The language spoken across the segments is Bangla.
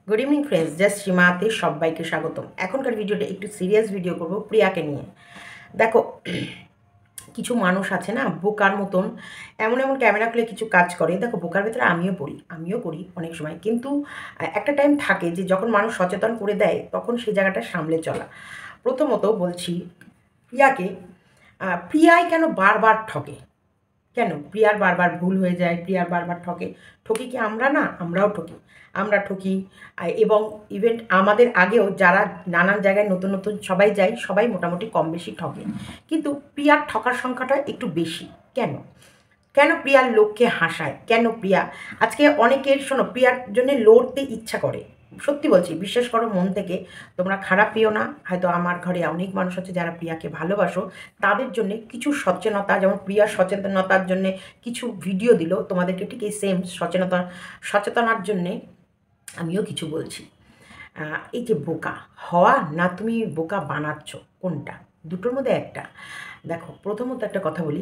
গুড ইভিনিং ফ্রেন্ডস, জাস্ট সীমাতে সবাইকে স্বাগতম। এখনকার ভিডিওটা একটু সিরিয়াস ভিডিও করব প্রিয়াকে নিয়ে। দেখো, কিছু মানুষ আছে না বোকার মতন, এমন এমন ক্যামেরা খুলে কিছু কাজ করে। দেখো, বোকার ভেতরে আমিও করি অনেক সময়, কিন্তু একটা টাইম থাকে যে যখন মানুষ সচেতন করে দেয় তখন সেই জায়গাটা সামলে চলা। প্রথমত বলছি প্রিয়াকে, প্রিয়াই কেন বারবার ঠকে? কেন প্রিয়ার বারবার ভুল হয়ে যায়, প্রিয়ার বারবার ঠকে? ঠকি কি আমরা না? আমরাও ঠকি, আমরা ঠকি। এবং ইভেন্ট আমাদের আগেও যারা নানান জায়গায় নতুন নতুন সবাই যায়, সবাই মোটামুটি কম বেশি ঠকে, কিন্তু প্রিয়ার ঠকার সংখ্যাটা একটু বেশি। কেন? কেন প্রিয়ার লোককে হাসায়? কেন প্রিয়া আজকে অনেকের, শোনো, প্রিয়ার জন্য লড়তে ইচ্ছা করে। সত্যি বলছি, বিশ্বাস করো মন থেকে, তোমরা খারাপ পেও না। হয়তো আমার ঘরে অনেক মানুষ আছে যারা প্রিয়াকে ভালোবাসো, তাদের জন্যে কিছু সচেতনতা, যেমন প্রিয়ার সচেতনতার জন্যে কিছু ভিডিও দিল, তোমাদেরকে ঠিক এই সেম সচেতনার জন্যে আমিও কিছু বলছি। এই যে বোকা হওয়া না তুমি বোকা বানাচ্ছ, কোনটা? দুটোর মধ্যে একটা। দেখো, প্রথমত একটা কথা বলি,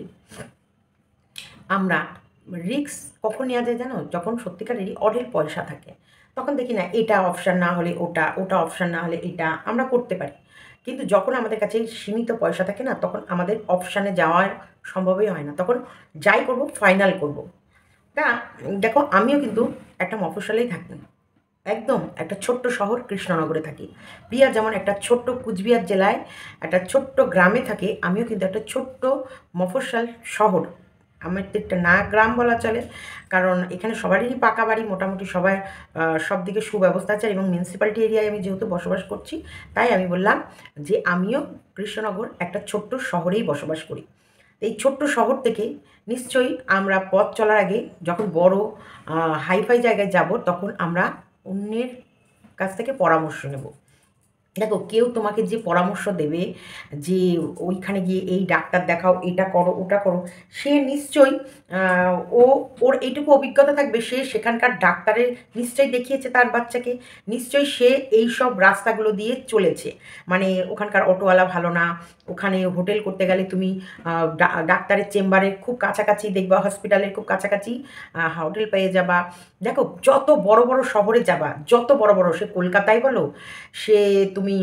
আমরা রিস্ক কখন নেওয়া যায় জানো? যখন সত্যিকারেরই অঢেল পয়সা থাকে, তখন দেখি না এটা অপশান না হলে ওটা, ওটা অপশান না হলে এটা, আমরা করতে পারি। কিন্তু যখন আমাদের কাছে সীমিত পয়সা থাকে না, তখন আমাদের অপশানে যাওয়ার সম্ভবই হয় না, তখন যাই করব ফাইনাল করব। তা দেখো, আমিও কিন্তু একটা মফস্বলেই থাকি, একদম একটা ছোট্ট শহর কৃষ্ণনগরে থাকি। প্রিয়া যেমন একটা ছোট্ট কুচবিহার জেলায় একটা ছোট্ট গ্রামে থাকে, আমিও কিন্তু একটা ছোট্ট মফস্বল শহর। আমার তো একটা না গ্রাম বলা চলে, কারণ এখানে সবারই পাকা বাড়ি, মোটামুটি সবাই সব দিকে সুব্যবস্থা আছে। এবং মিউনিসিপ্যালিটি এরিয়ায় আমি যেহেতু বসবাস করছি, তাই আমি বললাম যে আমিও কৃষ্ণনগর একটা ছোট্ট শহরেই বসবাস করি। এই ছোট্ট শহর থেকে নিশ্চয়ই আমরা পথ চলার আগে যখন বড় হাইফাই জায়গায় যাব, তখন আমরা অন্যের কাছ থেকে পরামর্শ নেব। দেখো, কেউ তোমাকে যে পরামর্শ দেবে যে ওইখানে গিয়ে এই ডাক্তার দেখাও, এটা করো, ওটা করো, সে নিশ্চয়ই ও ওর এইটুকু অভিজ্ঞতা থাকবে, সে সেখানকার ডাক্তারের নিশ্চয়ই দেখিয়েছে তার বাচ্চাকে, নিশ্চয়ই সে এই সব রাস্তাগুলো দিয়ে চলেছে। মানে ওখানকার অটোওয়ালা ভালো না, ওখানে হোটেল করতে গেলে তুমি ডাক্তারের চেম্বারের খুব কাছাকাছি দেখবা, হসপিটালের খুব কাছাকাছি হোটেল পেয়ে যাবা। দেখো, যত বড় বড় শহরে যাবা, যত বড় বড়, সে কলকাতায় বলো, সে তুমি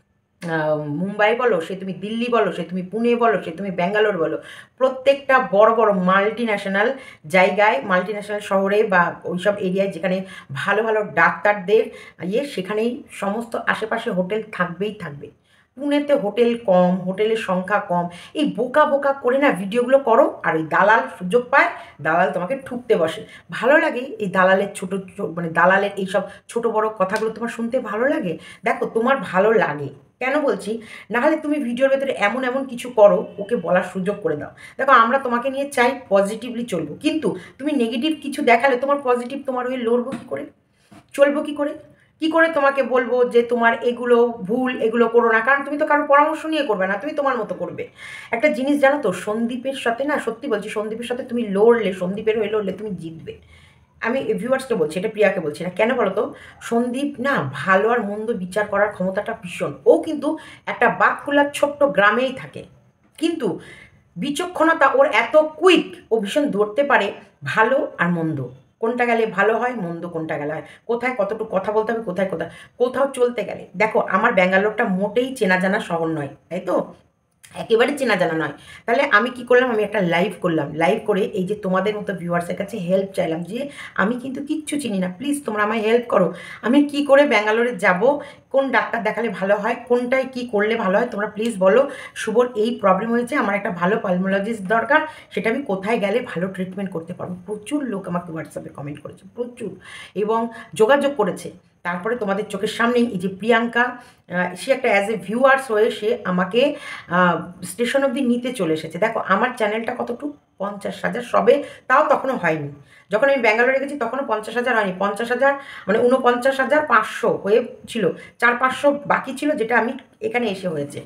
মুম্বাই বলো, সে তুমি দিল্লি বলো, সে তুমি পুনে বলো, সে তুমি ব্যাঙ্গালোর বলো, প্রত্যেকটা বড় বড় মাল্টি ন্যাশনাল জায়গায়, মাল্টি ন্যাশনাল শহরে বা ওইসব এরিয়ায় যেখানে ভালো ভালো ডাক্তারদের সেখানেই সমস্ত আশেপাশে হোটেল থাকবেই থাকবে। পুনেতে হোটেল কম, হোটেলের সংখ্যা কম। এই বোকা বোকা করে না ভিডিওগুলো করো, আর ওই দালাল সুযোগ পায়, দালাল তোমাকে ঠুকতে বসে। ভালো লাগে এই দালালের মানে দালালের এইসব ছোট বড় কথাগুলো তোমার শুনতে ভালো লাগে? দেখো, তোমার ভালো লাগে কেন বলছি, নাহলে তুমি ভিডিওর ভেতরে এমন এমন কিছু করো, ওকে বলার সুযোগ করে দাও। দেখো, আমরা তোমাকে নিয়ে চাই পজিটিভলি চলবো, কিন্তু তুমি নেগেটিভ কিছু দেখালে তোমার পজিটিভ তোমার হয়ে লড়বো কী করে, চলবো কী করে? কী করে তোমাকে বলবো যে তোমার এগুলো ভুল, এগুলো করো না? কারণ তুমি তো কারোর পরামর্শ নিয়ে করবে না, তুমি তোমার মতো করবে। একটা জিনিস জানো তো, সন্দীপের সাথে না, সত্যি বলছি, সন্দীপের সাথে তুমি লড়লে, সন্দীপের হয়ে লড়লে তুমি জিতবে। আমি ভিউয়ার্সকে বলছি, এটা প্রিয়াকে বলছি না। কেন বলো তো? সন্দীপ না ভালো আর মন্দ বিচার করার ক্ষমতাটা ভীষণ। ও কিন্তু একটা বাঁকুড়ার ছোট্ট গ্রামেই থাকে, কিন্তু বিচক্ষণতা ওর এত কুইক, ও ভীষণ ধরতে পারে ভালো আর মন্দ কোনটা গেলে ভালো হয়, মন্দ কোনটা গেলে হয়, কোথায় কতটুকু কথা বলতে হবে, কোথায় কোথায় কোথাও চলতে গেলে। দেখো, আমার ব্যাঙ্গালোরটা মোটেই চেনা জানা শহর নয়, তাই তো? একেবারে চেনা জানা নয়। তাহলে আমি কি করলাম, আমি একটা লাইভ করলাম, লাইভ করে এই যে তোমাদের মতো ভিউয়ার্সের কাছে হেল্প চাইলাম যে আমি কিন্তু কিচ্ছু চিনি না, প্লিজ তোমরা আমায় হেল্প করো। আমি কি করে ব্যাঙ্গালোরে যাব, কোন ডাক্তার দেখালে ভালো হয়, কোনটায় কি করলে ভালো হয়, তোমরা প্লিজ বলো। শুভর এই প্রবলেম হয়েছে, আমার একটা ভালো পালমোলজিস্ট দরকার, সেটা আমি কোথায় গেলে ভালো ট্রিটমেন্ট করতে পারবো? প্রচুর লোক আমাকে হোয়াটসঅ্যাপে কমেন্ট করেছে, প্রচুর, এবং যোগাযোগ করেছে। তারপরে তোমাদের চোখের সামনেই এই যে প্রিয়াঙ্কা, সে একটা অ্যাজ এ ভিউয়ার্স হয়ে সে আমাকে স্টেশন অবধি নিতে চলে এসেছে। দেখো, আমার চ্যানেলটা কতটুকু, 50,000 সবে, তাও তখনও হয়নি। যখন আমি ব্যাঙ্গালোরে গেছি তখনও 50,000 হয়নি, 50,000 মানে 49,500 হয়েছিল, 400-500 বাকি ছিল, যেটা আমি এখানে এসে হয়েছে।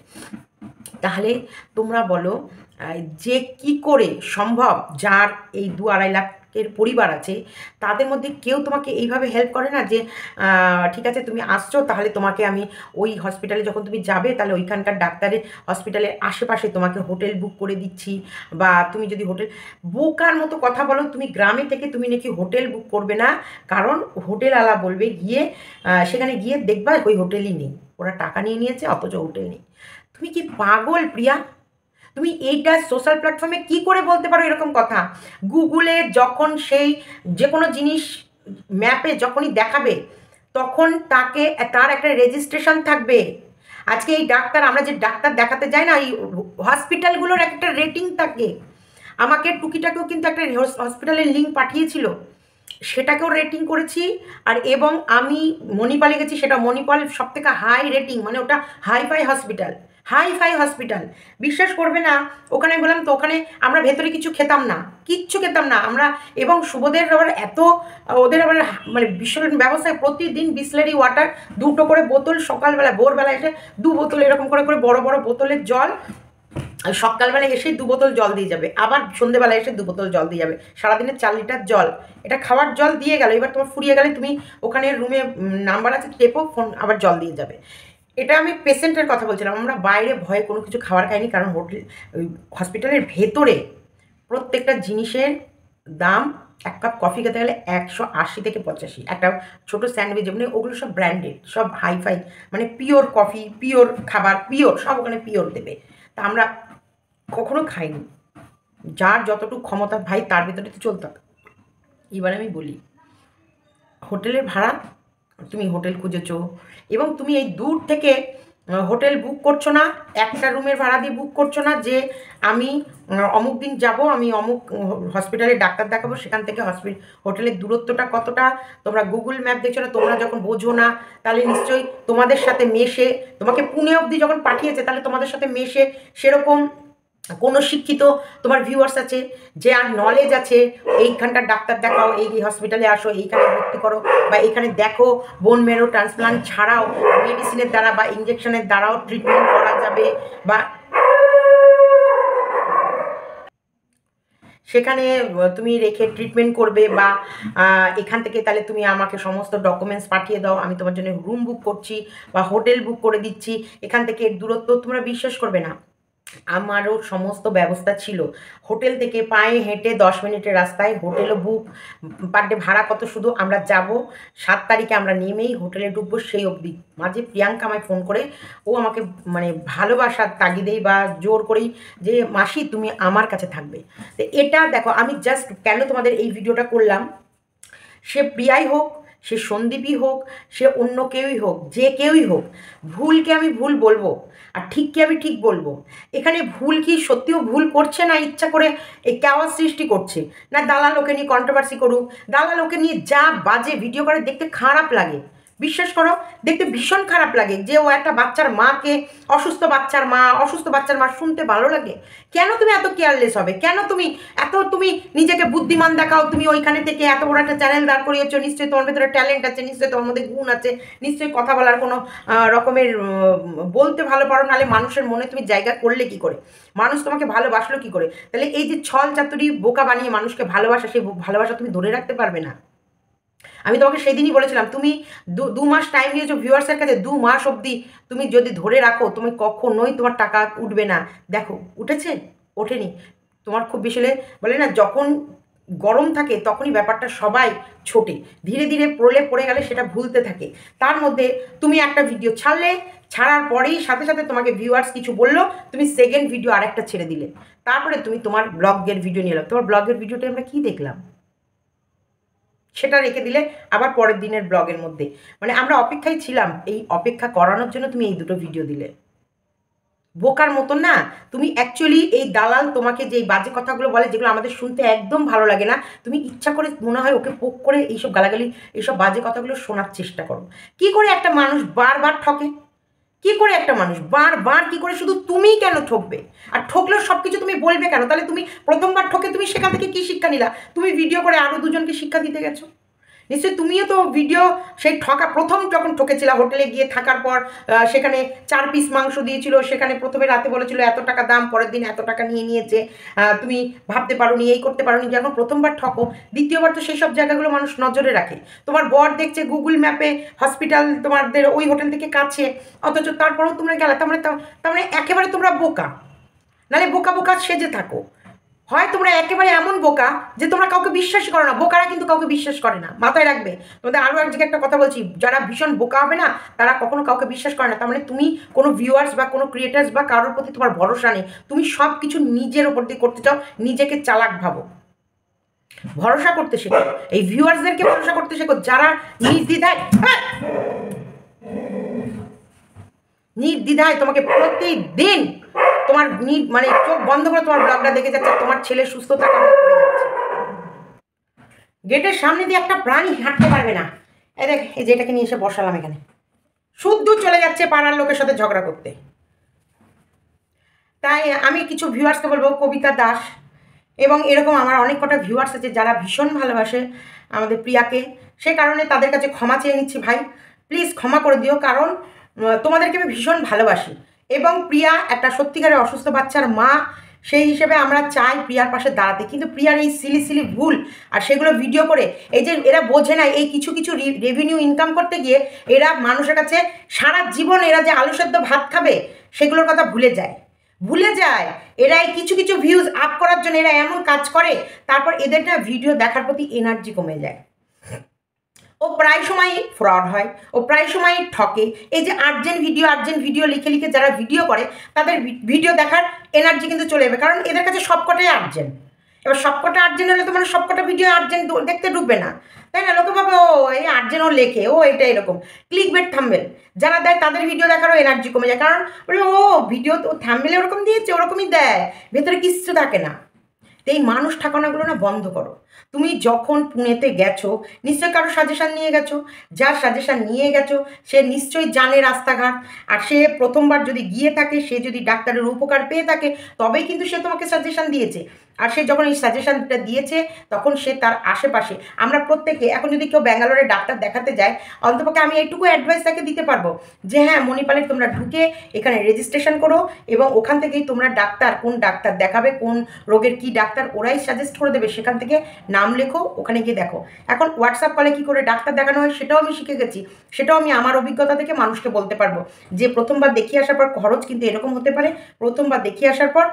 তাহলে তোমরা বলো যে কি করে সম্ভব, যার এই 2-2.5 লাখ যাদের পরিবার আছে তাদের মধ্যে কেউ তোমাকে এইভাবে হেল্প করে না যে ঠিক আছে তুমি আসছো, তাহলে তোমাকে আমি ওই হসপিটালে যখন তুমি যাবে তাহলে ওইখানকার ডাক্তারের হসপিটালের আশেপাশে তোমাকে হোটেল বুক করে দিচ্ছি, বা তুমি যদি হোটেল বোকার মতো কথা বলো, তুমি গ্রামে থেকে তুমি নাকি হোটেল বুক করবে না, কারণ হোটেলওয়ালা বলবে গিয়ে সেখানে গিয়ে দেখবা ওই হোটেলই নেই, ওরা টাকা নিয়ে নিয়েছে অথচ হোটেল নেই। তুমি কি পাগল প্রিয়া? তুমি এইটা সোশ্যাল প্ল্যাটফর্মে কি করে বলতে পারো এরকম কথা? গুগলে যখন সেই যে কোনো জিনিস ম্যাপে যখনই দেখাবে তখন তাকে তার একটা রেজিস্ট্রেশন থাকবে। আজকে এই ডাক্তার, আমরা যে ডাক্তার দেখাতে যাই না, এই হসপিটালগুলোর একটা রেটিং থাকে। আমাকে টুকিটাকেও কিন্তু একটা হসপিটালের লিঙ্ক পাঠিয়েছিল, সেটাকেও রেটিং করেছি। আর এবং আমি মণিপালে গেছি, সেটা মণিপাল সব থেকে হাই রেটিং, মানে ওটা হাইফাই হসপিটাল, হাইফাই হসপিটাল। বিশ্বাস করবে না, ওখানে বললাম তো ওখানে আমরা ভেতরে কিছু খেতাম না, কিচ্ছু খেতাম না আমরা। এবং শুভদের আবার এত, ওদের আবার মানে ভীষণ ব্যবস্থায় প্রতিদিন বিসলারি ওয়াটার 2টো করে বোতল, সকালবেলা ভোরবেলা এসে 2 বোতল এরকম করে করে বড় বড় বোতলের জল, সকালবেলায় এসে 2 বোতল জল দিয়ে যাবে, আবার সন্ধ্যেবেলায় এসে 2 বোতল জল দিয়ে যাবে, সারাদিনে 4 লিটার জল। এটা খাওয়ার জল দিয়ে গেল, এবার তোমার ফুরিয়ে গেলে তুমি ওখানে রুমে নাম্বার আছে, টেপো, ফোন আবার জল দিয়ে যাবে। এটা আমি পেশেন্টের কথা বলছিলাম, আমরা বাইরে ভয়ে কোনো কিছু খাবার খাইনি, কারণ হোটেল হসপিটালের ভেতরে প্রত্যেকটা জিনিসের দাম, 1 কাপ কফি খেতে গেলে 180 থেকে 85, একটা ছোটো স্যান্ডউইচ, মানে ওগুলো সব ব্র্যান্ডেড, সব হাইফাই, মানে পিওর কফি, পিওর খাবার, পিওর সব ওখানে পিওর দেবে। তা আমরা কখনো খাইনি, যার যতটুকু ক্ষমতা ভাই তার ভেতরে তো চলতে হবে। এবার আমি বলি, হোটেলের ভাড়া, তুমি হোটেল খুঁজেছো এবং তুমি এই দূর থেকে হোটেল বুক করছো না, একটা রুমের ভাড়া দিয়ে বুক করছো না যে আমি অমুক দিন যাব, আমি অমুক হসপিটালে ডাক্তার দেখাবো, সেখান থেকে হোটেলের দূরত্বটা কতটা তোমরা গুগল ম্যাপ দেখছো না, তোমরা যখন বোঝো না তাহলে নিশ্চয়ই তোমাদের সাথে মেশে, তোমাকে পুনে অবধি যখন পাঠিয়েছে তাহলে তোমাদের সাথে মেশে সেরকম কোনো শিক্ষিত তোমার ভিউয়ার্স আছে, যে আর নলেজ আছে, এইখানকার ডাক্তার দেখাও, এই হসপিটালে আসো, এইখানে ভর্তি করো, বা এইখানে দেখো বোন মেরো ট্রান্সপ্লান্ট ছাড়াও মেডিসিনের দ্বারা বা ইঞ্জেকশনের দ্বারাও ট্রিটমেন্ট করা যাবে, বা সেখানে তুমি রেখে ট্রিটমেন্ট করবে, বা এখান থেকে তাহলে তুমি আমাকে সমস্ত ডকুমেন্টস পাঠিয়ে দাও, আমি তোমার জন্য রুম বুক করছি বা হোটেল বুক করে দিচ্ছি, এখান থেকে দূরত্ব তোমরা বিশ্বাস করবে না, আমারও সমস্ত ব্যবস্থা ছিল। হোটেল থেকে পায়ে হেঁটে 10 মিনিটের রাস্তায় হোটেলও বুক, পার ডে ভাড়া কত, শুধু আমরা যাব 7 তারিখে আমরা নেমেই হোটেলে ঢুকবো, সেই অবধি মাঝে প্রিয়াঙ্কা আমায় ফোন করে, ও আমাকে মানে ভালোবাসার তাগিদেই বা জোর করেই যে মাসি তুমি আমার কাছে থাকবে। তো এটা দেখো, আমি জাস্ট কেন তোমাদের এই ভিডিওটা করলাম, সে প্রিয়াই হোক, সে সন্দীপই হোক, সে অন্য কেউই হোক, যে কেউই হোক, ভুলকে আমি ভুল বলবো আর ঠিককে আমি ঠিক বলবো। এখানে ভুল কি সত্যিও ভুল করছে না ইচ্ছা করে এই ক্যাওয়াজ সৃষ্টি করছে, না দালাল ওকে নিয়ে কন্ট্রোভার্সি করুক, দালাল ওকে নিয়ে যা বাজে ভিডিও করে দেখতে খারাপ লাগে, বিশ্বাস করো দেখতে ভীষণ খারাপ লাগে, যে ও একটা বাচ্চার মাকে, অসুস্থ বাচ্চার মা শুনতে ভালো লাগে? কেন তুমি এত কেয়ারলেস হবে? কেন তুমি তুমি নিজেকে বুদ্ধিমান দেখাও? তুমি ওইখানে থেকে এত বড় একটা চ্যানেল দাঁড় করিয়েছো, নিশ্চয়ই তোমার ভেতরে ট্যালেন্ট আছে, নিশ্চয়ই তোমার মধ্যে গুণ আছে, নিশ্চয়ই কথা বলার কোনো রকমের বলতে ভালো পারো, নাহলে মানুষের মনে তুমি জায়গা করলে কি করে? মানুষ তোমাকে ভালোবাসলো কি করে? তাহলে এই যে ছল চাতুরি বোকা বানিয়ে মানুষকে ভালোবাসা, সেই ভালোবাসা তুমি ধরে রাখতে পারবে না। আমি তোমাকে সেদিনই বলেছিলাম, তুমি 2 মাস টাইম নিয়েছো ভিউয়ার্সের কাছে, 2 মাস অবধি তুমি যদি ধরে রাখো, তুমি কখনোই তোমার টাকা উঠবে না। দেখো উঠেছে, ওঠেনি, তোমার খুব বেশি বলে না, যখন গরম থাকে তখনই ব্যাপারটা সবাই ছোটে, ধীরে ধীরে পড়ে গেলে সেটা ভুলতে থাকে। তার মধ্যে তুমি একটা ভিডিও ছাড়লে, ছাড়ার পরেই সাথে সাথে তোমাকে ভিউয়ার্স কিছু বললো, তুমি সেকেন্ড ভিডিও আরেকটা ছেড়ে দিলে, তারপরে তুমি তোমার ব্লগের ভিডিও নিয়ে এলো, তোমার ব্লগের ভিডিওটা আমরা কী দেখলাম? সেটা রেখে দিলে আবার পরের দিনের ব্লগের মধ্যে, মানে আমরা অপেক্ষায় ছিলাম, এই অপেক্ষা করানোর জন্য তুমি এই 2টো ভিডিও দিলে। বোকার মতন না তুমি, অ্যাকচুয়ালি এই দালাল তোমাকে যে বাজে কথাগুলো বলে, যেগুলো আমাদের শুনতে একদম ভালো লাগে না, তুমি ইচ্ছা করে মনে হয় ওকে পোক করে এইসব গালাগালি, এইসব বাজে কথাগুলো শোনার চেষ্টা করো। কি করে একটা মানুষ বারবার ঠকে? কি করে একটা মানুষ বারবার, কি করে শুধু তুমিই কেন ঠকবে? আর ঠকলেও সব কিছু তুমি বলবে কেন? তাহলে তুমি প্রথমবার ঠকে তুমি সেখান থেকে কী শিক্ষা নিলা? তুমি ভিডিও করে আরও 2জনকে শিক্ষা দিতে গেছো, নিশ্চয়ই তুমিও তো ভিডিও সেই প্রথম যখন ঠকেছিল হোটেলে গিয়ে থাকার পর সেখানে 4 পিস মাংস দিয়েছিল, সেখানে প্রথমে রাতে বলেছিল এত টাকা দাম, পরের দিন এত টাকা নিয়ে নিয়েছে, তুমি ভাবতে পারোনি, এই করতে পারোনি। যখন প্রথমবার ঠকো, দ্বিতীয়বার তো সেই সব জায়গাগুলো মানুষ নজরে রাখে। তোমার বর দেখছে গুগল ম্যাপে হসপিটাল তোমাদের ওই হোটেল থেকে কাছে, অথচ তারপরেও তোমরা গেলে। তার মানে একেবারে তোমরা বোকা, নাহলে বোকা বোকা সেজে থাকো। হয় তোমরা একেবারে এমন বোকা যে তোমরা কাউকে বিশ্বাস করো না। বোকারা কিন্তু কাউকে বিশ্বাস করে না, মাথায় রাখবে। তোমাদের আরও এক জায়গায় একটা কথা বলছি, যারা ভীষণ বোকা হবে না তারা কখনো কাউকে বিশ্বাস করে না। তার মানে তুমি কোনো ভিউয়ার্স বা কোনো ক্রিয়েটার্স বা কারোর প্রতি তোমার ভরসা নেই, তুমি সব কিছু নিজের ওপর দিয়ে করতে চাও, নিজেকে চালাক ভাবো। ভরসা করতে শেখো, এই ভিউয়ার্সদেরকে ভরসা করতে শেখো যারা নির্দ্বিধায় তোমাকে প্রতিদিন তোমার মানে চোখ বন্ধ করে তোমার ব্লগটা দেখে যাচ্ছে, তোমার ছেলে সুস্থতা কামনা করে যাচ্ছে। গেটের সামনে দিয়ে একটা প্রাণী হাঁটতে পারবে না। এই দেখ, এই যে এটাকে নিয়ে এসে বসালাম এখানে, শুদ্ধ চলে যাচ্ছে পাড়ার লোকের সাথে ঝগড়া করতে। তাই আমি কিছু ভিউয়ার্সকে বলবো, কবিতা দাস এবং এরকম আমার অনেক কটা ভিউয়ার্স আছে যারা ভীষণ ভালোবাসে আমাদের প্রিয়াকে, সে কারণে তাদের কাছে ক্ষমা চেয়ে নিচ্ছি। ভাই প্লিজ ক্ষমা করে দিও, কারণ তোমাদেরকে আমি ভীষণ ভালোবাসি এবং প্রিয়া একটা সত্যিকারের অসুস্থ বাচ্চার মা, সেই হিসেবে আমরা চাই প্রিয়ার পাশে দাঁড়াতে। কিন্তু প্রিয়ার এই সিলি ভুল আর সেগুলো ভিডিও করে, এই যে এরা বোঝে না এই কিছু রেভিনিউ ইনকাম করতে গিয়ে এরা মানুষের কাছে সারা জীবন এরা যে আলু সেদ্ধ ভাত খাবে সেগুলোর কথা ভুলে যায়। এরা এই কিছু ভিউজ আপ করার জন্য এরা এমন কাজ করে, তারপর এদের না ভিডিও দেখার প্রতি এনার্জি কমে যায়। ও প্রায় সময়ই ফ্রড হয়, ও প্রায় সময়ই ঠকে। এই যে আর্জেন্ট ভিডিও লিখে যারা ভিডিও করে, তাদের ভিডিও দেখার এনার্জি কিন্তু চলে যাবে, কারণ এদের কাছে সবকটাই আর্জেন্ট। এবার সবকটা আর্জেন্ট হলে তো মানে সবকটা ভিডিও আর্জেন্ট দেখতে ঢুকবে না, তাই না? লোকে ভাবে ও এই আর্জেন্ট ও লেখে, ও এটা এরকম ক্লিকবেট থাম্বনেল যারা দেয় তাদের ভিডিও দেখারও এনার্জি কমে যায়, কারণ বলে ও ভিডিও তো থাম্বনেলে ওরকম দিয়েছে, ওরকমই দেয়, ভেতরে কিচ্ছু থাকে না। তো এই মানুষ ঠাকানাগুলো না বন্ধ করো। তুমি যখন পুনেতে গেছো নিশ্চয়ই কারো সাজেশান নিয়ে গেছো, যার সাজেশান নিয়ে গেছো সে নিশ্চয়ই জানে রাস্তাঘাট, আর সে প্রথমবার যদি গিয়ে থাকে, সে যদি ডাক্তারের উপকার পেয়ে থাকে, তবেই কিন্তু সে তোমাকে সাজেশান দিয়েছে। আর সে যখন এই সাজেশানটা দিয়েছে তখন সে তার আশেপাশে, আমরা প্রত্যেকে এখন যদি কেউ ব্যাঙ্গালোরে ডাক্তার দেখাতে যায়, অন্তপক্ষে আমি এইটুকু অ্যাডভাইস তাকে দিতে পারবো যে হ্যাঁ মণিপালে তোমরা ঢুকে এখানে রেজিস্ট্রেশন করো এবং ওখান থেকেই তোমরা কোন ডাক্তার দেখাবে, কোন রোগের কি ডাক্তার ওরাই সাজেস্ট করে দেবে, সেখান থেকে নাম লেখো, ওখানে গিয়ে দেখো। এখন হোয়াটসঅ্যাপ কলে কী করে ডাক্তার দেখানো হয় সেটাও আমি শিখে গেছি, সেটাও আমি আমার অভিজ্ঞতা থেকে মানুষকে বলতে পারবো যে প্রথমবার দেখিয়ে আসার পর খরচ কিন্তু এরকম হতে পারে। প্রথমবার দেখিয়ে আসার পর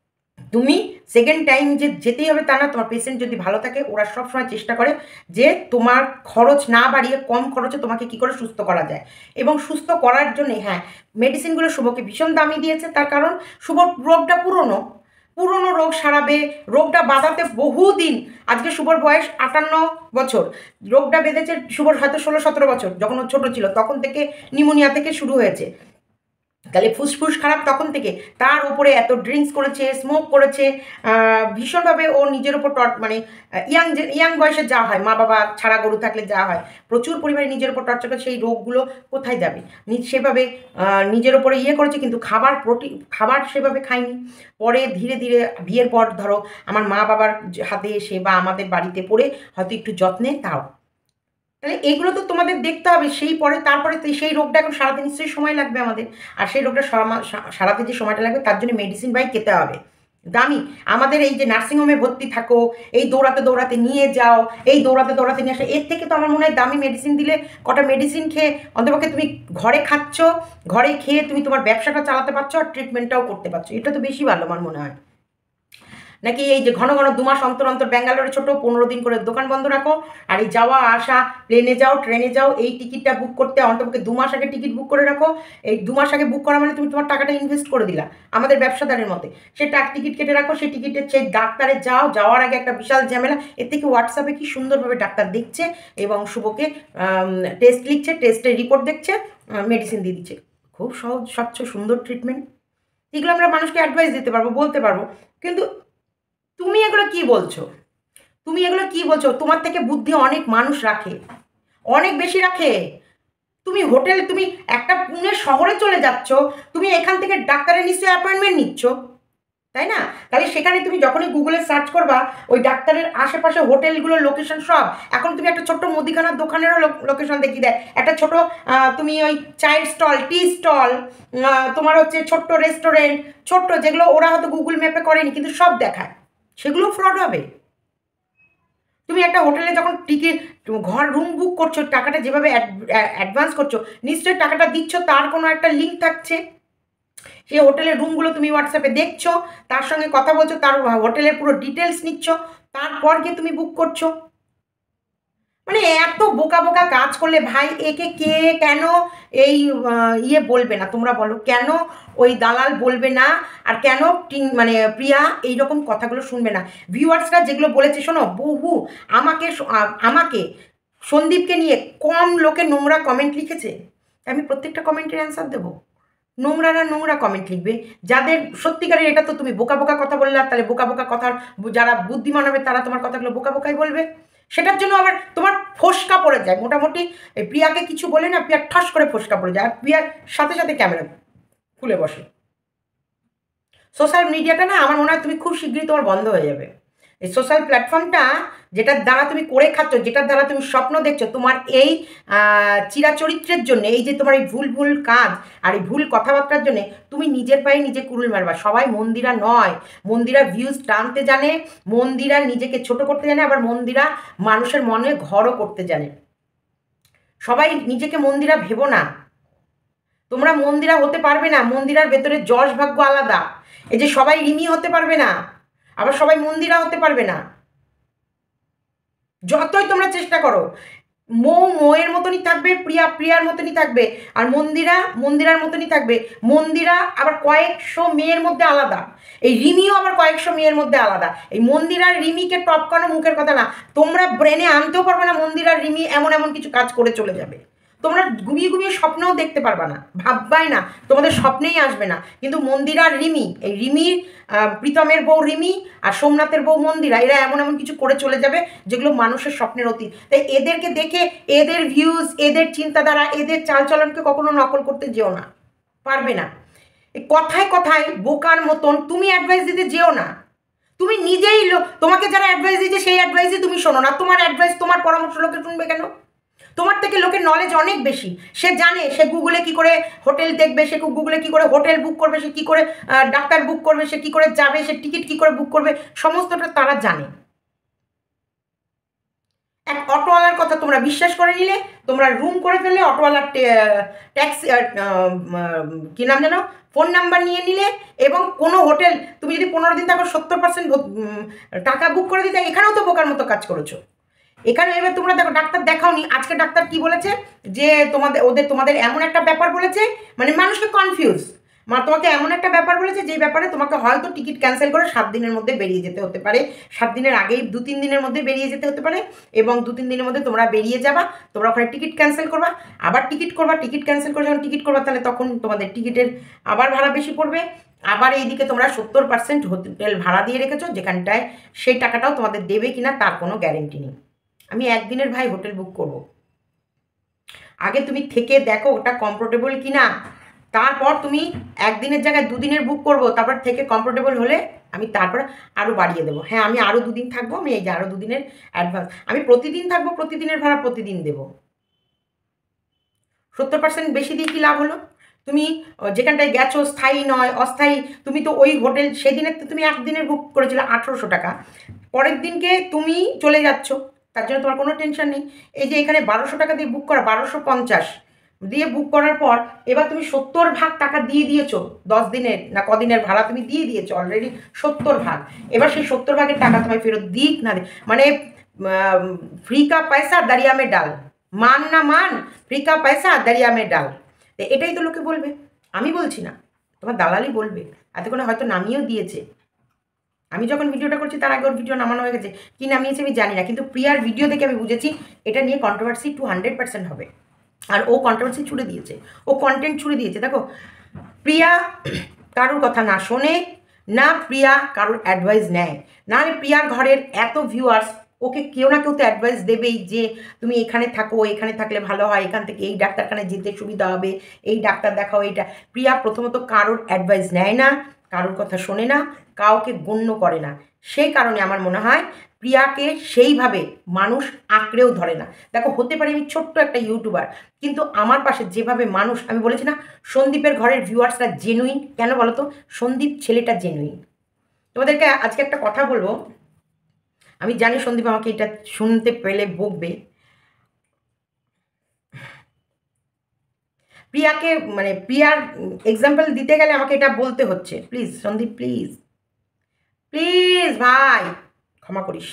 তুমি সেকেন্ড টাইম যে যেতেই হবে তা না, তোমার পেশেন্ট যদি ভালো থাকে ওরা সবসময় চেষ্টা করে যে তোমার খরচ না বাড়িয়ে কম খরচে তোমাকে কি করে সুস্থ করা যায়। এবং সুস্থ করার জন্যে হ্যাঁ মেডিসিনগুলো শুভকে ভীষণ দামি দিয়েছে, তার কারণ শুভ রোগটা পুরনো রোগ সারাবে, রোগটা বাঁধাতে বহুদিন, আজকে শুভর বয়স 58 বছর, রোগটা বেঁধেছে শুভর হয়তো 16-17 বছর, যখন ও ছোটো ছিল তখন থেকে নিউমোনিয়া থেকে শুরু হয়েছে। তাহলে ফুসফুস খারাপ তখন থেকে, তার উপরে এত ড্রিঙ্কস করেছে, স্মোক করেছে, ভীষণভাবে ও নিজের ওপর মানে ইয়াং বয়সে যা হয়, মা বাবা ছাড়া গরু থাকলে যা হয়, প্রচুর পরিমাণে নিজের ওপর টর্চার করে, সেই রোগগুলো কোথায় যাবে? সেভাবে নিজের ওপরে করেছে, কিন্তু খাবার সেভাবে খায়নি। পরে ধীরে ধীরে বিয়ের পর ধরো আমার মা বাবার হাতে এসে বা আমাদের বাড়িতে পড়ে হয়তো একটু যত্নে, তাও তাহলে এগুলো তো তোমাদের দেখতে হবে। সেই পরে তারপরে সেই রোগটা এখন সারাতে নিশ্চয়ই সময় লাগবে আমাদের, আর সেই রোগটা সারাতে যে সময়টা লাগবে তার জন্য মেডিসিন বাই খেতে হবে দামি। আমাদের এই যে নার্সিংহোমে ভর্তি থাকো, এই দৌড়াতে নিয়ে যাও, এই দৌড়াতে নিয়ে আসো, এর থেকে তো আমার মনে হয় দামি মেডিসিন দিলে কটা মেডিসিন খেয়ে অন্তপক্ষে তুমি ঘরে খাচ্ছ, ঘরে খেয়ে তুমি তোমার ব্যবসাটা চালাতে পারছো আর ট্রিটমেন্টটাও করতে পারছো, এটা তো বেশি ভালো আমার মনে হয়। নাকি এই যে ঘন 2 মাস অন্তর ব্যাঙ্গালোরে ছোটো 15 দিন করে দোকান বন্ধ রাখো, আর এই যাওয়া আসা প্লেনে যাও ট্রেনে যাও, এই টিকিটটা বুক করতে অন্তপক্ষে 2 মাস আগে টিকিট বুক করে রাখো। এই 2 মাস আগে বুক করা মানে তুমি তোমার টাকাটা ইনভেস্ট করে দিলা আমাদের ব্যবসাদারের মতে। সে টিকিট কেটে রাখো, সেই টিকিটের সেই ডাক্তারে যাওয়ার আগে একটা বিশাল ঝামেলা। এর থেকে হোয়াটসঅ্যাপে কি সুন্দরভাবে ডাক্তার দেখছে এবং শুভকে টেস্ট লিখছে, টেস্টের রিপোর্ট দেখছে, মেডিসিন দিয়ে দিচ্ছে, খুব সহজ স্বচ্ছ সুন্দর ট্রিটমেন্ট। এগুলো আমরা মানুষকে অ্যাডভাইস দিতে পারবো, বলতে পারবো, কিন্তু তুমি এগুলো কি বলছো? তোমার থেকে বুদ্ধি অনেক মানুষ রাখে, অনেক বেশি রাখে। তুমি একটা পুনে শহরে চলে যাচ্ছ, তুমি এখান থেকে ডাক্তারের নিশ্চয়ই অ্যাপয়েন্টমেন্ট নিচ্ছ, তাই না? তাহলে সেখানে তুমি যখনই গুগলে সার্চ করবা ওই ডাক্তারের আশেপাশে হোটেলগুলোর লোকেশন সব, এখন তুমি একটা ছোট্ট মুদিখানার দোকানেরও লোকেশন দেখিয়ে দেয়, একটা ছোট তুমি ওই চায়ের স্টল, টি স্টল, তোমার হচ্ছে ছোট্ট রেস্টুরেন্ট, ছোট্ট যেগুলো ওরা হয়তো গুগল ম্যাপে করেনি কিন্তু সব দেখায়, সেগুলো ফ্রড হবে। তুমি একটা হোটেলে যখন টিকিট ঘর রুম বুক করছো, টাকাটা যেভাবে অ্যাডভান্স করছো, নিশ্চয়ই টাকাটা দিচ্ছ, তার কোনো একটা লিঙ্ক থাকছে। সেই হোটেলের রুমগুলো তুমি হোয়াটসঅ্যাপে দেখছো, তার সঙ্গে কথা বলছো, তার হোটেলের পুরো ডিটেলস নিচ্ছ, তারপর গিয়ে তুমি বুক করছো। মানে এত বোকা বোকা কাজ করলে ভাই একে কে কেন এই ইয়ে বলবে না, তোমরা বলো কেন ওই দালাল বলবে না, আর কেন মানে প্রিয়া এইরকম কথাগুলো শুনবে না? ভিউয়ার্সরা যেগুলো বলেছে শোনো, বহু আমাকে আমাকে সন্দীপকে নিয়ে কম লোকে নোংরা কমেন্ট লিখেছে, আমি প্রত্যেকটা কমেন্টের অ্যান্সার দেবো? নোংরারা নোংরা কমেন্ট লিখবে, যাদের সত্যিকারের এটা তো তুমি বোকা বোকা কথা বললে, তাহলে বোকা বোকা কথার যারা বুদ্ধিমান হবে তারা তোমার কথাগুলো বোকা বোকাই বলবে, সেটার জন্য আবার তোমার ফোসকা পড়ে যায়। মোটামুটি এই প্রিয়াকে কিছু বলে না, প্রিয়া ঠাস করে ফোসকা পড়ে যায়, আর প্রিয়ার সাথে সাথে ক্যামেরা খুলে বসে। সোশ্যাল মিডিয়াটা না আমার মনে হয় তুমি খুব শীঘ্রই তোমার বন্ধ হয়ে যাবে। এই সোশ্যাল প্ল্যাটফর্মটা যেটার দ্বারা তুমি করে খাচ্ছ, যেটার দ্বারা তুমি স্বপ্ন দেখছো, তোমার এই চিরাচরিত্রের জন্য, এই যে তোমার এই ভুল ভুল কাজ আর এই ভুল কথাবার্তার জন্য তুমি নিজের পায়ে নিজে কুড়ুল মারবা। সবাই মন্দিরা নয়, মন্দিরা ভিউজ টানতে জানে, মন্দিরা নিজেকে ছোট করতে জানে, আবার মন্দিরা মানুষের মনে ঘরও করতে জানে। সবাই নিজেকে মন্দিরা ভেবো না, তোমরা মন্দিরা হতে পারবে না, মন্দিরার ভেতরে যশ ভাগ্য আলাদা। এই যে সবাই রিমি হতে পারবে না, আবার সবাই মন্দিরা হতে পারবে না, যতই তোমরা চেষ্টা করো। মৌ মৌয়ের মতনই থাকবে, প্রিয়া প্রিয়ার মতনই থাকবে, আর মন্দিরা মন্দিরার মতনই থাকবে। মন্দিরা আবার কয়েকশো মেয়ের মধ্যে আলাদা, এই রিমিও আবার কয়েকশো মেয়ের মধ্যে আলাদা। এই মন্দিরার রিমিকে টপ কানো মুখের কথা না, তোমরা ব্রেনে আনতেও পারবে না মন্দিরার রিমি এমন এমন কিছু কাজ করে চলে যাবে। তোমরা ঘুমিয়ে ঘুমিয়ে স্বপ্নেও দেখতে পারবা না, ভাববাই না, তোমাদের স্বপ্নেই আসবে না। কিন্তু মন্দিরার রিমি, এই রিমির প্রীতমের বউ রিমি আর সোমনাথের বউ মন্দিরা, এরা এমন এমন কিছু করে চলে যাবে যেগুলো মানুষের স্বপ্নের অতীত। তাই এদেরকে দেখে এদের ভিউজ, এদের চিন্তাধারা, এদের চালচলনকে কখনো নকল করতে যেও না, পারবে না। কথায় কথায় বোকার মতন তুমি অ্যাডভাইস দিতে যেও না। তুমি নিজেই তোমাকে যারা অ্যাডভাইস দিচ্ছে সেই অ্যাডভাইসই তুমি শোনো না। তোমার অ্যাডভাইস, তোমার পরামর্শ লোকে শুনবে কেন? তোমার থেকে লোকের নলেজ অনেক বেশি, সে জানে সে গুগলে কি করে হোটেল দেখবে, সে গুগলে কি করে হোটেল বুক করবে, সে কি করে ডাক্তার বুক করবে, সে কি করে যাবে, সে টিকিট কি করে বুক করবে, সমস্তটা তারা জানে। এক অটোওয়ালার কথা তোমরা বিশ্বাস করে নিলে, তোমরা রুম করে ফেললে, অটোওয়ালার ট্যাক্সি কী নাম যেন ফোন নাম্বার নিয়ে নিলে, এবং কোনো হোটেল তুমি যদি 15 দিন থাকো 70% টাকা বুক করে দিতে, এখানেও তো বোকার মতো কাজ করেছো। এখানে এবার তোমরা দেখো ডাক্তার দেখাওনি, আজকে ডাক্তার কি বলেছে যে তোমাদের এমন একটা ব্যাপার বলেছে, মানে মানুষকে কনফিউজ, তোমাকে এমন একটা ব্যাপার বলেছে যেই ব্যাপারে তোমাকে হয়তো টিকিট ক্যান্সেল করে 7 দিনের মধ্যে বেরিয়ে যেতে হতে পারে, 7 দিনের আগেই 2-3 দিনের মধ্যে বেরিয়ে যেতে হতে পারে, এবং 2-3 দিনের মধ্যে তোমরা বেরিয়ে যাবা, তোমরা ওখানে টিকিট ক্যান্সেল করবা, আবার টিকিট করবা, টিকিট ক্যান্সেল করে যখন টিকিট করবা তাহলে তখন তোমাদের টিকিটের আবার ভাড়া বেশি পড়বে, আবার এইদিকে তোমরা 70% হোটেল ভাড়া দিয়ে রেখেছো, যেখানটায় সেই টাকাটাও তোমাদের দেবে কিনা তার কোনো গ্যারেন্টি নেই। আমি একদিনের ভাই হোটেল বুক করব, আগে তুমি থেকে দেখো ওটা কমফোর্টেবল কিনা, তারপর তুমি একদিনের জায়গায় 2 দিনের বুক করব, তারপর থেকে কমফোর্টেবল হলে আমি তারপর আরও বাড়িয়ে দেবো। হ্যাঁ, আমি আরও 2 দিন থাকবো, আমি এই যে আরও 2 দিনের অ্যাডভান্স, আমি প্রতিদিন থাকবো, প্রতিদিনের ভাড়া প্রতিদিন দেবো। 70% বেশি দিয়ে কী লাভ হলো? তুমি যেখানটায় গেছো স্থায়ী নয়, অস্থায়ী, তুমি তো ওই হোটেল সেদিনের তো তুমি একদিনের বুক করেছিলে 1800 টাকা, পরের দিনকে তুমি চলে যাচ্ছ, তার জন্য তোমার কোনো টেনশন নেই। এই যে এখানে 1200 টাকা দিয়ে বুক করা, 1250 দিয়ে বুক করার পর এবার তুমি 70 ভাগ টাকা দিয়ে দিয়েছো, 10 দিনের না কদিনের ভাড়া তুমি দিয়ে দিয়েছো অলরেডি 70 ভাগ। এবার সেই 70 ভাগের টাকা তোমায় ফেরত দিক না দে, মানে ফ্রি কা পয়সা দরিয়া মে ডাল, মান না মান, ফ্রি কা পয়সা দরিয়া মে ডাল, এটাই তো লোকে বলবে, আমি বলছি না, তোমার দালালি বলবে। এতক্ষণে হয়তো নামিয়েও দিয়েছে, আমি যখন ভিডিওটা করছি তার আগে ওর ভিডিও নামানো হয়ে গেছে, কী নামিয়েছে আমি জানি না, কিন্তু প্রিয়ার ভিডিও দেখে আমি বুঝেছি এটা নিয়ে কন্ট্রোভার্সি 200% হবে, আর ও কন্ট্রোভার্সি ছুড়ে দিয়েছে, ও কন্টেন্ট ছুড়ে দিয়েছে। দেখো, প্রিয়া কারোর কথা না শোনে না, প্রিয়া কারোর অ্যাডভাইস নেয়, নাহলে প্রিয়ার ঘরের এত ভিউয়ার্স, ওকে কেউ না কেউ তো অ্যাডভাইস দেবেই যে তুমি এখানে থাকো, এখানে থাকলে ভালো হয়, এখান থেকে এই ডাক্তারখানায় যেতে সুবিধা হবে, এই ডাক্তার দেখাও, এইটা। প্রিয়া প্রথমত কারোর অ্যাডভাইস নেয় না, কারোর কথা শোনে না, কাউকে গণ্য করে না। সেই কারণে আমার মনে হয় প্রিয়াকে সেইভাবে মানুষ আঁকড়েও ধরে না। দেখো, হতে পারে আমি ছোট্ট একটা ইউটিউবার, কিন্তু আমার পাশে যেভাবে মানুষ, আমি বলেছি না সন্দীপের ঘরের ভিউয়ার্সরা জেনুইন। কেন বলো তো? সন্দীপ ছেলেটা জেনুইন। তোমাদেরকে আজকে একটা কথা বলবো, আমি জানি সন্দীপ আমাকে এটা শুনতে পেলে বকবে। প্রিয়াকে মানে প্রিয়ার এক্সাম্পল দিতে গেলে আমাকে এটা বলতে হচ্ছে। প্লিজ সন্দীপ, প্লিজ প্লিজ ভাই ক্ষমা করিস।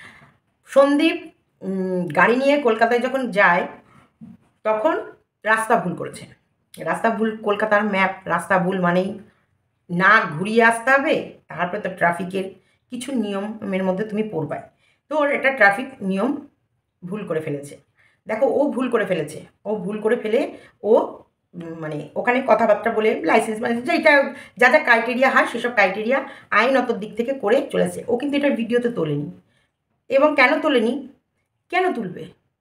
সন্দীপ গাড়ি নিয়ে কলকাতায় যখন যায় তখন রাস্তা ভুল করেছে। রাস্তা ভুল, কলকাতার ম্যাপ, রাস্তা ভুল মানেই না ঘুরিয়ে আসতে হবে, তারপরে তো ট্রাফিকের কিছু নিয়মের মধ্যে তুমি পড়বাই। তো ওর এটা ট্রাফিক নিয়ম ভুল করে ফেলেছে। দেখো, ও ভুল করে ফেলেছে। ও ভুল করে ফেলে ও মানে ওখানে কথাবার্তা বলে লাইসেন্স মানে যেটা যা যা ক্রাইটেরিয়া হয় সেসব ক্রাইটেরিয়া আইনত দিক থেকে করে চলেছে। ও কিন্তু এটা ভিডিওতে তোলেনি। এবং কেন তোলেনি, কেন তুলবে?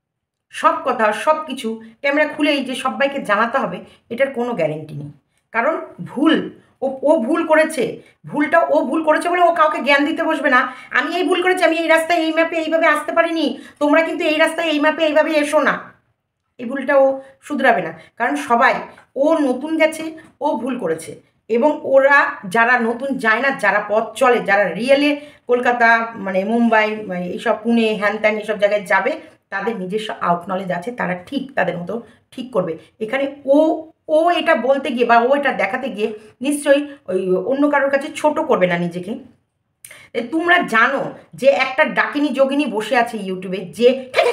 সব কথা সব কিছু ক্যামেরা খুলেই যে সবাইকে জানাতে হবে এটার কোনো গ্যারেন্টি নেই। কারণ ভুল ও ভুল করেছে। ভুলটা ও ভুল করেছে বলে ও কাউকে জ্ঞান দিতে বসবে না। আমি এই ভুল করেছি, আমি এই রাস্তায় এই ম্যাপে এইভাবে আসতে পারিনি, তোমরা কিন্তু এই রাস্তায় এই ম্যাপে এইভাবে এসো না। এই ভুলটা ও শুধরাবে না। কারণ সবাই, ও নতুন গেছে, ও ভুল করেছে। এবং ওরা যারা নতুন যায় না, যারা পথ চলে, যারা রিয়েলে কলকাতা মানে মুম্বাই এইসব পুনে হ্যান ত্যান এইসব জায়গায় যাবে, তাদের নিজস্ব আউট নলেজ আছে, তারা ঠিক তাদের মতো ঠিক করবে। এখানে ও ও এটা বলতে গিয়ে বা ও এটা দেখাতে গিয়ে নিশ্চয়ই ওই অন্য কারোর কাছে ছোট করবে না নিজেকে। তোমরা জানো যে একটা ডাকিনী যোগিনী বসে আছে ইউটিউবে, যে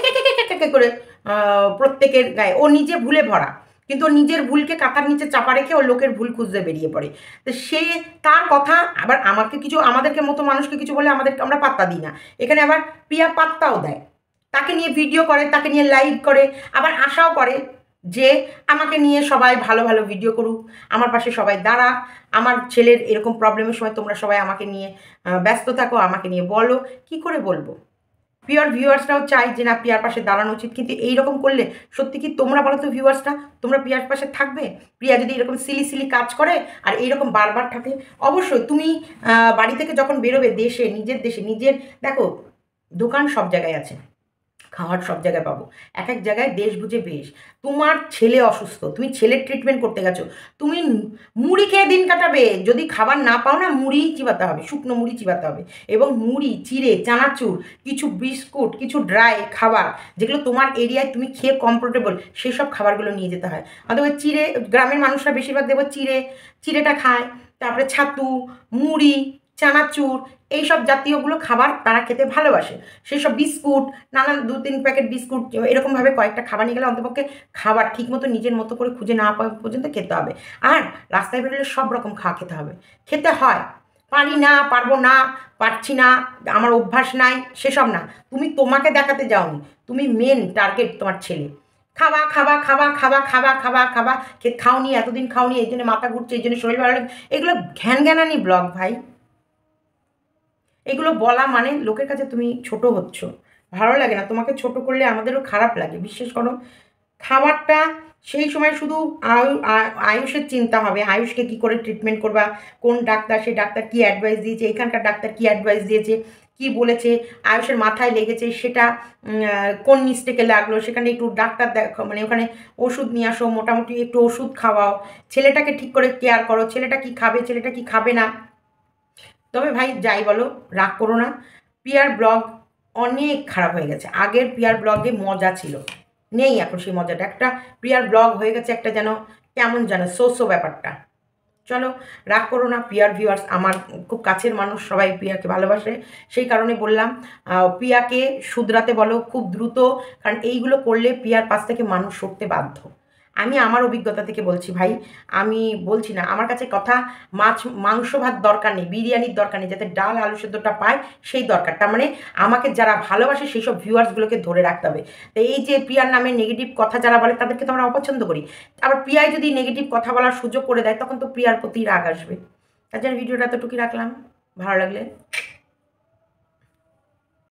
করে প্রত্যেকের গায়ে ও নিজে ভুলে ভরা, কিন্তু ও নিজের ভুলকে কাঁথার নিচে চাপা রেখে ও লোকের ভুল খুঁজতে বেরিয়ে পড়ে। তো সে তার কথা আবার আমাকে কিছু, আমাদেরকে মতো মানুষকে কিছু বলে আমাদেরকে আমরা পাত্তা দিই না। এখানে আবার প্রিয়া পাত্তাও দেয়, তাকে নিয়ে ভিডিও করে, তাকে নিয়ে লাইভ করে, আবার আশাও করে যে আমাকে নিয়ে সবাই ভালো ভালো ভিডিও করুক, আমার পাশে সবাই দাঁড়া, আমার ছেলের এরকম প্রবলেমের সময় তোমরা সবাই আমাকে নিয়ে ব্যস্ত থাকো, আমাকে নিয়ে বলো। কি করে বলবো? প্রিয়ার ভিউয়ার্সরাও চাই যে না প্রিয়ার পাশে দাঁড়ানো উচিত, কিন্তু এইরকম করলে সত্যি কি তোমরা বলো তো ভিউয়ার্সরা, তোমরা প্রিয়ার পাশে থাকবে? প্রিয়া যদি এরকম সিলি সিলি কাজ করে আর এইরকম বারবার থাকে, অবশ্যই তুমি বাড়ি থেকে যখন বেরোবে দেশে, নিজের দেখো দোকান সব জায়গায় আছে, খাওয়ার সব জায়গায় পাবো, এক এক জায়গায় দেশ বুঝে বেশ। তোমার ছেলে অসুস্থ, তুমি ছেলের ট্রিটমেন্ট করতে গেছো, তুমি মুড়ি খেয়ে দিন কাটাবে। যদি খাবার না পাও না, মুড়ি চিবাতে হবে, শুকনো মুড়ি চিবাতে হবে। এবং মুড়ি, চিড়ে, চানাচুর, কিছু বিস্কুট, কিছু ড্রাই খাবার যেগুলো তোমার এরিয়ায় তুমি খেয়ে কমফোর্টেবল, সেই সব খাবারগুলো নিয়ে যেতে হয়। অথবা চিড়ে, গ্রামের মানুষরা বেশিরভাগ দেবো চিড়েটা খায়, তারপরে ছাতু, মুড়ি, চানাচুর, এইসব জাতীয়গুলো খাবার তারা খেতে ভালোবাসে। সেই সব বিস্কুট, নানান 2-3 প্যাকেট বিস্কুট এরকমভাবে কয়েকটা খাবার নিয়ে গেলে অন্তপক্ষে খাবার ঠিক মতো নিজের মতো করে খুঁজে না পাওয়া পর্যন্ত খেতে হবে। আর রাস্তায় বেরোলে সব রকম খাওয়া খেতে হবে, খেতে হয়। পারি না, পারবো না, পারছি না, আমার অভ্যাস নাই, সেসব না। তুমি তোমাকে দেখাতে যাওনি, তুমি মেন টার্গেট তোমার ছেলে। খাবা খাবা খাবা খাবা খাবা খাবা খাবা খাওনি, এতদিন খাওনি, এই জন্য মাথা ঘুরছে, এই জন্য শরীর ভালো লাগে, এগুলো ঘ্যান জ্ঞানানি ব্লগ ভাই। এগুলো বলা মানে লোকের কাছে তুমি ছোট হচ্ছ, ভালো লাগে না। তোমাকে ছোট করলে আমাদেরও খারাপ লাগে, বিশ্বাস করো। খাবারটা সেই সময় শুধু আয়ুষের চিন্তা হবে, আয়ুষকে কী করে ট্রিটমেন্ট করবা, কোন ডাক্তার, সেই ডাক্তার কী অ্যাডভাইস দিয়েছে, এখানকার ডাক্তার কী অ্যাডভাইস দিয়েছে, কি বলেছে, আয়ুষের মাথায় লেগেছে সেটা কোন মিস্টেকে লাগলো, সেখানে একটু ডাক্তার দেখো, মানে ওখানে ওষুধ নিয়ে আসো, মোটামুটি একটু ওষুধ খাওয়াও, ছেলেটাকে ঠিক করে কেয়ার করো, ছেলেটা কি খাবে, ছেলেটা কি খাবে না। তবে ভাই যাই বলো, রাগ করো না, পিয়ার ব্লগ অনেক খারাপ হয়ে গেছে। আগের পিয়ার ব্লগে মজা ছিল, নেই এখন সেই মজাটা। একটা পিয়ার ব্লগ হয়ে গেছে একটা যেন কেমন যেন সো ব্যাপারটা। চলো, রাগ করো না পিয়ার ভিউয়ার্স, আমার খুব কাছের মানুষ, সবাই পিয়াকে ভালোবাসে, সেই কারণে বললাম পিয়াকে শুধরাতে বলো খুব দ্রুত। কারণ এইগুলো করলে পিয়ার পাশ থেকে মানুষ সরতে বাধ্য। আমি আমার অভিজ্ঞতা থেকে বলছি ভাই, আমি বলছি না আমার কাছে কথা, মাংস ভাত দরকার নেই, বিরিয়ানির দরকার নেই, যাতে ডাল আলু সেদ্ধটা পায় সেই দরকার। তার মানে আমাকে যারা ভালোবাসে সেই সব ভিউয়ার্সগুলোকে ধরে রাখতে হবে। তো এই যে প্রিয়ার নামে নেগেটিভ কথা যারা বলে তাদেরকে তো আমরা অপছন্দ করি। আবার প্রিয়ায় যদি নেগেটিভ কথা বলার সুযোগ করে দেয় তখন তো প্রিয়ার প্রতি রাগ আসবে। তার জন্য ভিডিওটা এতটুকুই রাখলাম, ভালো লাগলে